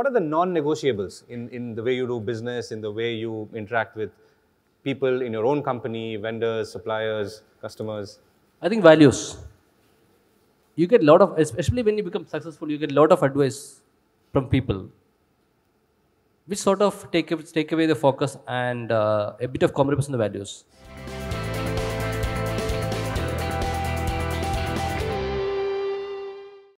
what are the non-negotiables in the way you do business, in the way you interact with people in your own company, vendors, suppliers, customers? I think values. You get a lot of, especially when you become successful, you get a lot of advice from people, which sort of take away the focus and a bit of compromise on the values.